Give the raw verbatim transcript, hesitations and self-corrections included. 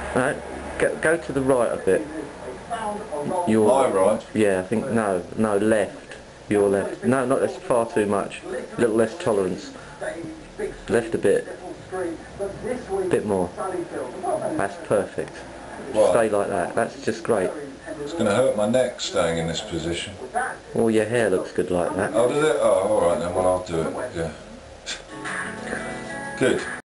No, go, go to the right a bit. Your, My right? Yeah, I think, no, no, left. Your left. No, not, that's far too much. A little less tolerance. Left a bit. Bit more. That's perfect. What? Stay like that. That's just great. It's going to hurt my neck staying in this position. Well, your hair looks good like that. Oh, did it? Oh, alright then, well I'll do it, yeah. Good.